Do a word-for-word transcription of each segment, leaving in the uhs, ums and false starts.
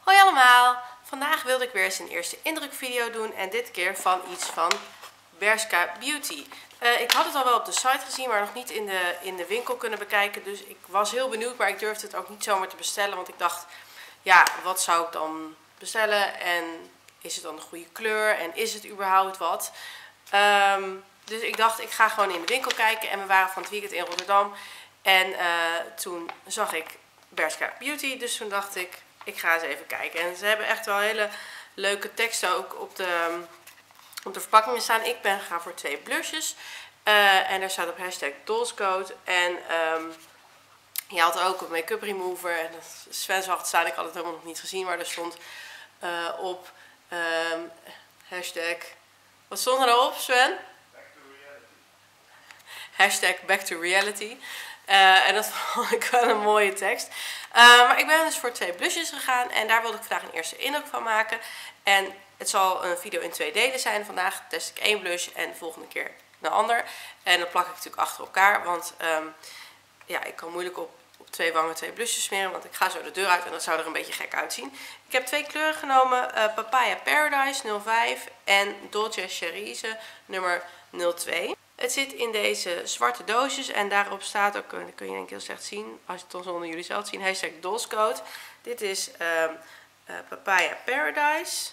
Hoi allemaal! Vandaag wilde ik weer eens een eerste indruk video doen en dit keer van iets van Bershka Beauty. Uh, ik had het al wel op de site gezien, maar nog niet in de, in de winkel kunnen bekijken. Dus ik was heel benieuwd, maar ik durfde het ook niet zomaar te bestellen. Want ik dacht, ja, wat zou ik dan bestellen? En is het dan de goede kleur? En is het überhaupt wat? Um, dus ik dacht, ik ga gewoon in de winkel kijken. En we waren van het weekend in Rotterdam. En uh, toen zag ik Bershka Beauty. Dus toen dacht ik, ik ga eens even kijken. En ze hebben echt wel hele leuke teksten ook op de, op de verpakkingen staan. Ik ben gegaan voor twee blushes. Uh, en daar staat op hashtag Dolscode. En um, je had ook een make-up remover. En Sven zag het staan. Ik had het helemaal nog niet gezien. Maar er stond uh, op um, hashtag... Wat stond er nou op, Sven? Back to reality. Hashtag back to reality. Uh, en dat vond ik wel een mooie tekst. Uh, maar ik ben dus voor twee blushes gegaan. En daar wilde ik vandaag een eerste indruk van maken. En het zal een video in twee delen zijn. Vandaag test ik één blush en de volgende keer een ander. En dan plak ik natuurlijk achter elkaar. Want um, ja, ik kan moeilijk op, op twee wangen twee blushes smeren. Want ik ga zo de deur uit en dat zou er een beetje gek uitzien. Ik heb twee kleuren genomen. Uh, Papaya Paradise nul vijf en Dolce Cerise nummer nul twee. Het zit in deze zwarte doosjes en daarop staat ook, dat kun je denk ik heel slecht zien, als je het dan zonder jullie zelf zien, hashtag Dolscode. Dit is um, uh, Papaya Paradise.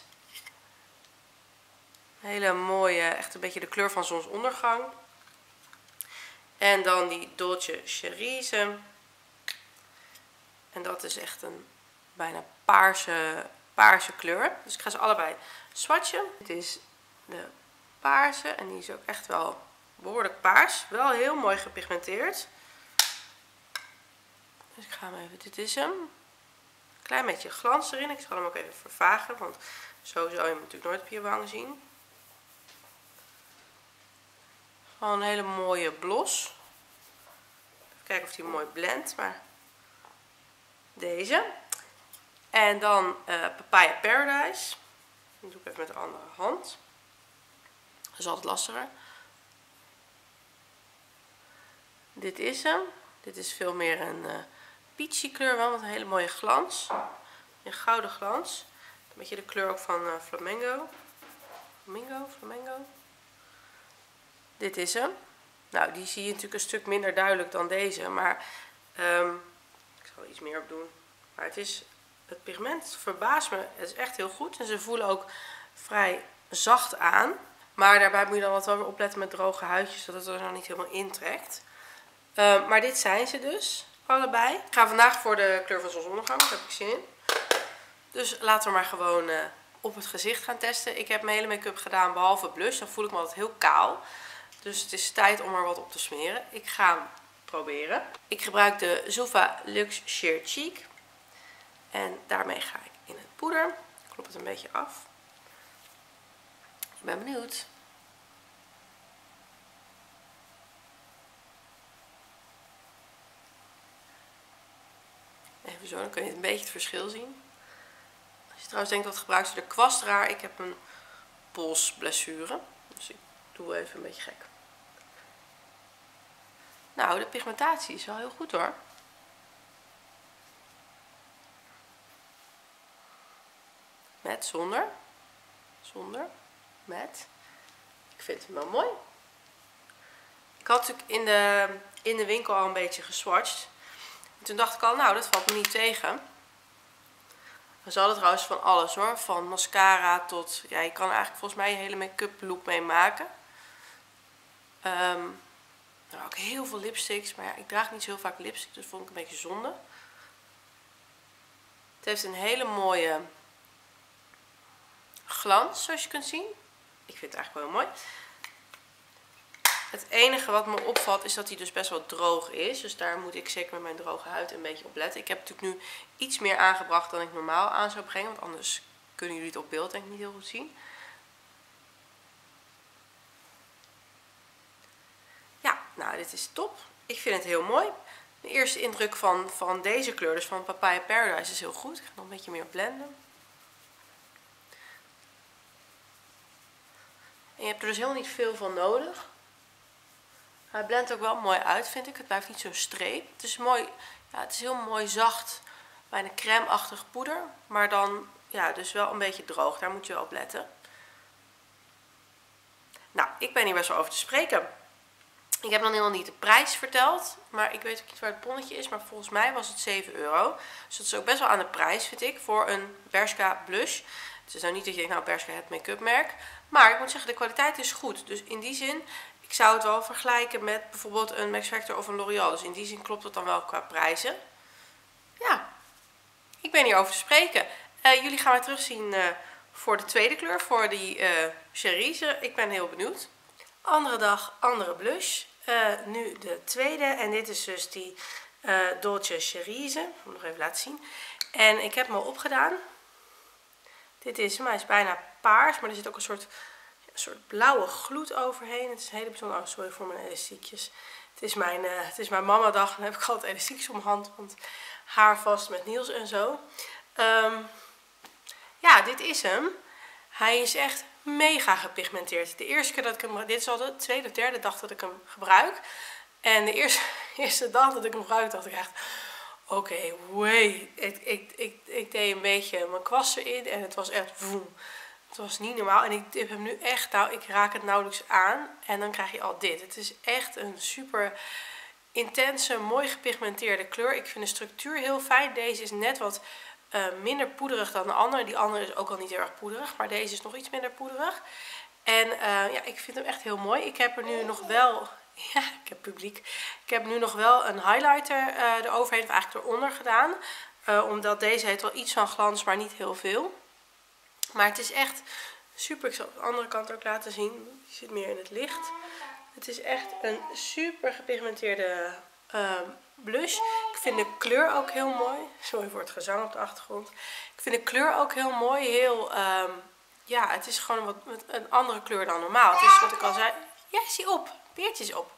Hele mooie, echt een beetje de kleur van zonsondergang. En dan die Dolce Cerise. En dat is echt een bijna paarse, paarse kleur. Dus ik ga ze allebei swatchen. Dit is de paarse en die is ook echt wel behoorlijk paars. Wel heel mooi gepigmenteerd. Dus ik ga hem even, dit is hem. Klein beetje glans erin. Ik zal hem ook even vervagen, want zo zou je hem natuurlijk nooit op je wang zien. Gewoon een hele mooie blos. Even kijken of die mooi blendt, maar deze. En dan uh, Papaya Paradise. Dat doe ik even met de andere hand. Dat is altijd lastiger. Dit is hem. Dit is veel meer een uh, peachy kleur, wel met een hele mooie glans. Een gouden glans. Een beetje de kleur ook van uh, Flamingo. Flamingo, Flamingo. Dit is hem. Nou, die zie je natuurlijk een stuk minder duidelijk dan deze. Maar um, ik zal er iets meer op doen. Maar het is, het pigment verbaast me. Het is echt heel goed. En ze voelen ook vrij zacht aan. Maar daarbij moet je dan wat wel weer opletten met droge huidjes. Zodat het er nou niet helemaal intrekt. Uh, maar dit zijn ze dus, allebei. Ik ga vandaag voor de kleur van zonsondergang, daar heb ik zin in. Dus laten we maar gewoon uh, op het gezicht gaan testen. Ik heb mijn hele make-up gedaan behalve blush, dan voel ik me altijd heel kaal. Dus het is tijd om er wat op te smeren. Ik ga hem proberen. Ik gebruik de Zuffa Luxe Sheer Cheek. En daarmee ga ik in het poeder. Ik klop het een beetje af. Ik ben benieuwd. Even zo, dan kun je een beetje het verschil zien. Als je trouwens denkt, wat gebruikt ze de kwast raar? Ik heb een polsblessure. Dus ik doe even een beetje gek. Nou, de pigmentatie is wel heel goed hoor. Met, zonder. Zonder, met. Ik vind hem wel mooi. Ik had natuurlijk in de, in de winkel al een beetje geswatcht. Toen dacht ik al, nou dat valt me niet tegen. Ze hadden trouwens van alles hoor. Van mascara tot, ja je kan er eigenlijk volgens mij je hele make-up look mee maken. Um, nou, ook heel veel lipsticks. Maar ja, ik draag niet zo heel vaak lipstick. Dus vond ik een beetje zonde. Het heeft een hele mooie glans zoals je kunt zien. Ik vind het eigenlijk wel heel mooi. Het enige wat me opvalt is dat hij dus best wel droog is. Dus daar moet ik zeker met mijn droge huid een beetje op letten. Ik heb natuurlijk nu iets meer aangebracht dan ik normaal aan zou brengen. Want anders kunnen jullie het op beeld denk ik niet heel goed zien. Ja, nou dit is top. Ik vind het heel mooi. De eerste indruk van, van deze kleur, dus van Papaya Paradise, is heel goed. Ik ga nog een beetje meer blenden. En je hebt er dus helemaal niet veel van nodig. Hij blendt ook wel mooi uit, vind ik. Het blijft niet zo'n streep. Het is mooi, ja, het is heel mooi zacht bijna crème-achtig poeder. Maar dan ja, dus wel een beetje droog. Daar moet je wel op letten. Nou, ik ben hier best wel over te spreken. Ik heb nog helemaal niet de prijs verteld. Maar ik weet ook niet waar het bonnetje is. Maar volgens mij was het zeven euro. Dus dat is ook best wel aan de prijs, vind ik. Voor een Bershka blush. Het is nou niet dat je denkt, nou Bershka het make-up merk. Maar ik moet zeggen, de kwaliteit is goed. Dus in die zin, ik zou het wel vergelijken met bijvoorbeeld een Max Factor of een L'Oreal. Dus in die zin klopt het dan wel qua prijzen. Ja, ik ben hier over te spreken. Uh, jullie gaan mij terugzien uh, voor de tweede kleur. Voor die uh, Cerise. Ik ben heel benieuwd. Andere dag, andere blush. Uh, nu de tweede. En dit is dus die uh, Dolce Cerise. Ik moet nog even laten zien. En ik heb hem al opgedaan. Dit is hem. Hij is bijna paars. Maar er zit ook een soort, een soort blauwe gloed overheen. Het is een hele bijzondere... Oh, sorry voor mijn elastiekjes. Het is mijn, uh, het is mijn mama dag. Dan heb ik altijd elastiekjes om mijn hand. Want haar vast met Niels en zo. Um, ja, dit is hem. Hij is echt mega gepigmenteerd. De eerste keer dat ik hem... Dit is al de tweede of derde dag dat ik hem gebruik. En de eerste, eerste dag dat ik hem gebruik dacht ik echt... Oké, okay, wait. Ik, ik, ik, ik deed een beetje mijn kwast erin. En het was echt... Voem. Het was niet normaal. En ik tip hem nu echt... Nou, ik raak het nauwelijks aan. En dan krijg je al dit. Het is echt een super intense, mooi gepigmenteerde kleur. Ik vind de structuur heel fijn. Deze is net wat... Uh, minder poederig dan de andere. Die andere is ook al niet heel erg poederig. Maar deze is nog iets minder poederig. En uh, ja, ik vind hem echt heel mooi. Ik heb er nu nog wel... Ja, ik heb publiek. Ik heb nu nog wel een highlighter uh, eroverheen. Of eigenlijk eronder gedaan. Uh, omdat deze heeft wel iets van glans, maar niet heel veel. Maar het is echt super. Ik zal het aan de andere kant ook laten zien. Die zit meer in het licht. Het is echt een super gepigmenteerde... Uh, blush. Ik vind de kleur ook heel mooi. Sorry voor het gezang op de achtergrond. Ik vind de kleur ook heel mooi. Heel, um, ja, het is gewoon wat, wat een andere kleur dan normaal. Het is wat ik al zei. Ja, zie op. Peertjes op.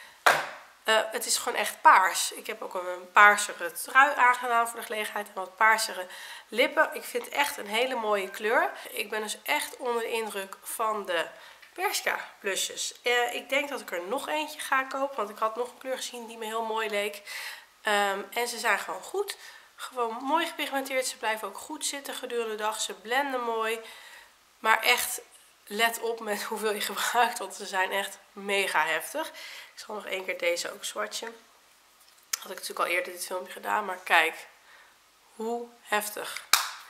Uh, het is gewoon echt paars. Ik heb ook een paarsere trui aangedaan voor de gelegenheid. En wat paarsere lippen. Ik vind het echt een hele mooie kleur. Ik ben dus echt onder de indruk van de Bershka blushes. Uh, ik denk dat ik er nog eentje ga kopen. Want ik had nog een kleur gezien die me heel mooi leek. Um, en ze zijn gewoon goed. Gewoon mooi gepigmenteerd. Ze blijven ook goed zitten gedurende de dag. Ze blenden mooi. Maar echt let op met hoeveel je gebruikt. Want ze zijn echt mega heftig. Ik zal nog één keer deze ook swatchen. Had ik natuurlijk al eerder dit filmpje gedaan. Maar kijk. Hoe heftig.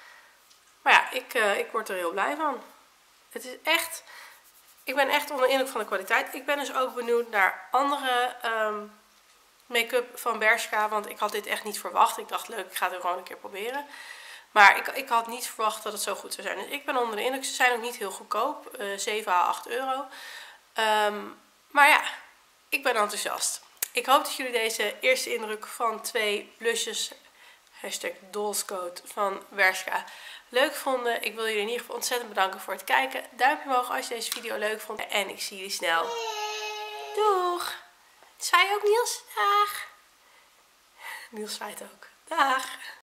Maar ja, ik, uh, ik word er heel blij van. Het is echt... Ik ben echt onder de indruk van de kwaliteit. Ik ben dus ook benieuwd naar andere um, make-up van Bershka. Want ik had dit echt niet verwacht. Ik dacht leuk, ik ga het er gewoon een keer proberen. Maar ik, ik had niet verwacht dat het zo goed zou zijn. Dus ik ben onder de indruk. Ze zijn ook niet heel goedkoop. Uh, zeven à acht euro. Um, maar ja, ik ben enthousiast. Ik hoop dat jullie deze eerste indruk van twee blushes... Hashtag Dolscoat van Bershka leuk vonden. Ik wil jullie in ieder geval ontzettend bedanken voor het kijken. Duimpje omhoog als je deze video leuk vond. En ik zie jullie snel. Doeg! Zwaai ook Niels? Dag! Niels zwaait ook. Dag!